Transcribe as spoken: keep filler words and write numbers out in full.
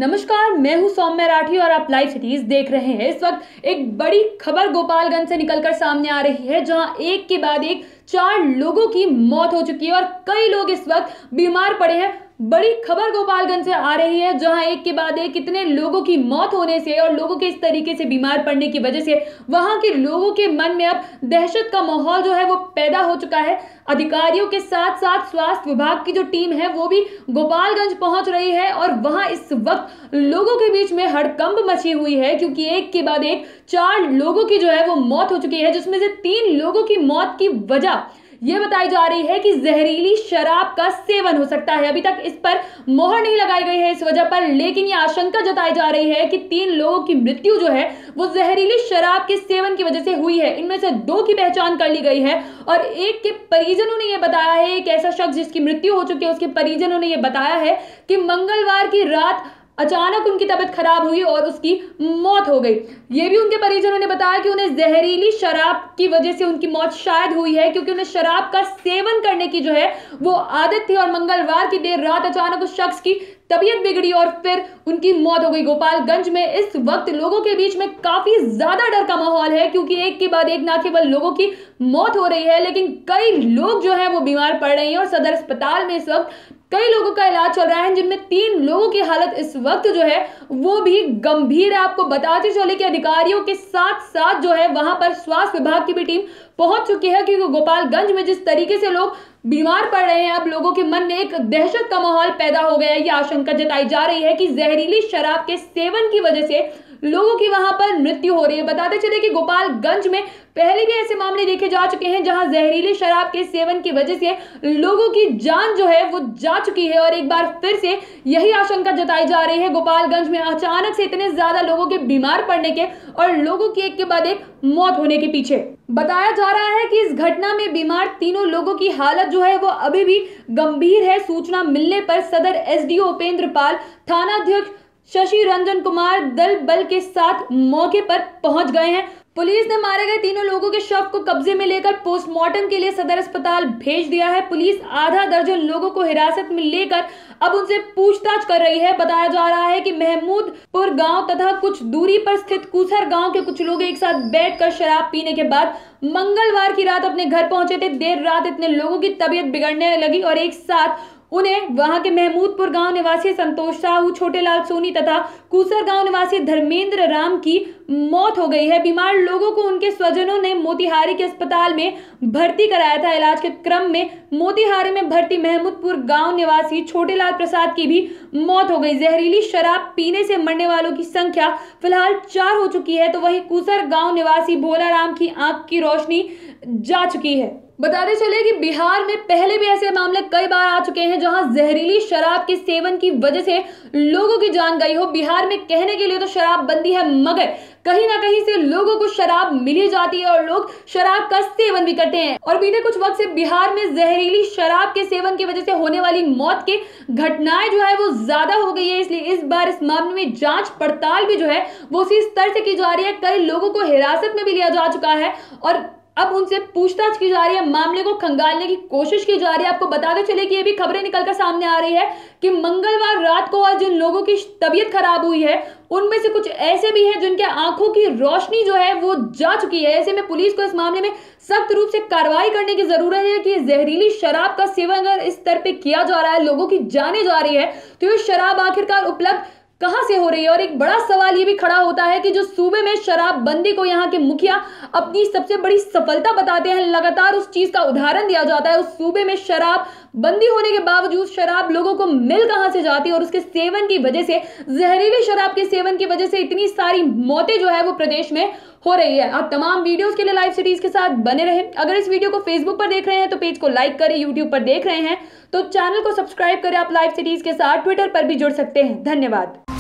नमस्कार, मैं हूं सौम्य राठी और आप लाइव सिटीज देख रहे हैं। इस वक्त एक बड़ी खबर गोपालगंज से निकलकर सामने आ रही है, जहां एक के बाद एक चार लोगों की मौत हो चुकी है और कई लोग इस वक्त बीमार पड़े हैं। बड़ी खबर गोपालगंज से आ रही है, जहां एक के बाद एक कितने लोगों की मौत होने से और लोगों के इस तरीके से बीमार पड़ने की वजह से वहां के लोगों के मन में अब दहशत का माहौल जो है वो पैदा हो चुका है। अधिकारियों के साथ साथ स्वास्थ्य विभाग की जो टीम है वो भी गोपालगंज पहुंच रही है और वहां इस वक्त लोगों के बीच में हड़कंप मची हुई है, क्योंकि एक के बाद एक चार लोगों की जो है वो मौत हो चुकी है, जिसमें से तीन लोगों की मौत की वजह यह बताई जा रही है कि जहरीली शराब का सेवन हो सकता है। अभी तक इस पर मोहर नहीं लगाई गई है इस वजह पर, लेकिन यह आशंका जताई जा रही है कि तीन लोगों की मृत्यु जो है वो जहरीली शराब के सेवन की वजह से हुई है। इनमें से दो की पहचान कर ली गई है और एक के परिजनों ने यह बताया है, एक ऐसा शख्स जिसकी मृत्यु हो चुकी है उसके परिजनों ने यह बताया है कि मंगलवार की रात अचानक उनकी तबीयत खराब हुई और उसकी मौत हो गई। ये भी उनके परिजनों ने बताया कि उन्हें जहरीली शराब की वजह से उनकी मौत शायद हुई है, क्योंकि उन्हें शराब का सेवन करने की जो है वो आदत थी और मंगलवार की देर रात अचानक उस शख्स की तबीयत बिगड़ी और फिर उनकी मौत हो गई। गोपालगंज में इस वक्त लोगों के बीच में काफी ज्यादा डर का माहौल है, क्योंकि एक के बाद एक ना केवल लोगों की मौत हो रही है, लेकिन कई लोग जो है वो बीमार पड़ रहे हैं और सदर अस्पताल में इस वक्त कई लोगों का इलाज चल रहा है, जिनमें तीन लोगों की हालत इस वक्त जो है वो भी गंभीर है। आपको बताते चले कि अधिकारियों के साथ साथ जो है वहां पर स्वास्थ्य विभाग की भी टीम पहुंच चुकी है, क्योंकि गोपालगंज में जिस तरीके से लोग बीमार पड़ रहे हैं, अब लोगों के मन में एक दहशत का माहौल पैदा हो गया है। यह आशंका जताई जा रही है कि जहरीली शराब के सेवन की वजह से लोगों की वहां पर मृत्यु हो रही है। बताते चले कि गोपालगंज में पहले भी ऐसे मामले देखे जा चुके हैं, जहां जहरीली शराब के सेवन की वजह से लोगों की जान जो है वो जा चुकी है और एक बार फिर से यही आशंका जताई जा रही है गोपालगंज में अचानक से इतने ज्यादा लोगों के बीमार पड़ने के और लोगों की एक के बाद एक मौत होने के पीछे। बताया जा रहा है कि इस घटना में बीमार तीनों लोगों की हालत जो है वो अभी भी गंभीर है। सूचना मिलने पर सदर एसडीओ उपेंद्र पाल, थानाध्यक्ष शशि रंजन कुमार दल बल के साथ मौके पर पहुंच गए हैं। पुलिस ने मारे गए तीनों लोगों के शव को कब्जे में लेकर पोस्टमार्टम के लिए सदर अस्पताल भेज दिया है। पुलिस आधा दर्जन लोगों को हिरासत में लेकर अब उनसे पूछताछ कर रही है। बताया जा रहा है कि महमूदपुर गांव तथा कुछ दूरी पर स्थित कुसर गांव के कुछ लोग एक साथ बैठकर शराब पीने के बाद मंगलवार की रात अपने घर पहुंचे थे। देर रात इतने लोगों की तबीयत बिगड़ने लगी और एक साथ उन्हें वहां के महमूदपुर गांव निवासी संतोष साहू, छोटेलाल सोनी तथा कुसर गांव निवासी धर्मेंद्र राम की मौत हो गई है। बीमार लोगों को उनके स्वजनों ने मोतिहारी के अस्पताल में भर्ती कराया था। इलाज के क्रम में मोतिहारी में भर्ती महमूदपुर गांव निवासी छोटेलाल प्रसाद की भी मौत हो गई। जहरीली शराब पीने से मरने वालों की संख्या फिलहाल चार हो चुकी है, तो वहीं कुसर गांव निवासी भोलाराम की आंख की रोशनी जा चुकी है। बताते चले कि बिहार में पहले भी ऐसे मामले कई बार आ चुके हैं, जहां जहरीली शराब के सेवन की वजह से लोगों की जान गई हो। बिहार में कहने के लिए तो शराब बंदी है, मगर कहीं ना कहीं से लोगों को शराब मिली जाती है और लोग शराब का सेवन भी करते हैं। और बीते कुछ वक्त से बिहार में जहरीली शराब के सेवन की वजह से होने वाली मौत की घटनाएं जो है वो ज्यादा हो गई है, इसलिए इस बार इस मामले में जांच पड़ताल भी जो है वो उसी स्तर से की जा रही है। कई लोगों को हिरासत में भी लिया जा चुका है और अब उनसे पूछताछ की जा रही है, मामले को खंगालने की कोशिश की जा रही है। आपको बताते चले कि ये भी खबरें निकलकर सामने आ रही है कि मंगलवार रात को आज जिन लोगों की तबीयत खराब हुई है उनमें से कुछ ऐसे भी हैं जिनके आंखों की रोशनी जो है वो जा चुकी है। ऐसे में पुलिस को इस मामले में सख्त रूप से कार्रवाई करने की जरूरत है कि जहरीली शराब का सेवन अगर इस स्तर पे किया जा रहा है, लोगों की जाने जा रही है, तो ये शराब आखिरकार उपलब्ध कहां से हो रही है। और एक बड़ा सवाल ये भी खड़ा होता है कि जो सूबे में शराबबंदी को यहाँ के मुखिया अपनी सबसे बड़ी सफलता बताते हैं, लगातार उस चीज का उदाहरण दिया जाता है, उस सूबे में शराब बंदी होने के बावजूद शराब लोगों को मिल कहां से जाती है और उसके सेवन की वजह से, जहरीली शराब के सेवन की वजह से इतनी सारी मौतें जो है वो प्रदेश में हो रही है। आप तमाम वीडियोस के लिए लाइव सिटीज के साथ बने रहें। अगर इस वीडियो को फेसबुक पर देख रहे हैं तो पेज को लाइक करें, यूट्यूब पर देख रहे हैं तो चैनल को सब्सक्राइब करें। आप लाइव सिटीज के साथ ट्विटर पर भी जुड़ सकते हैं। धन्यवाद।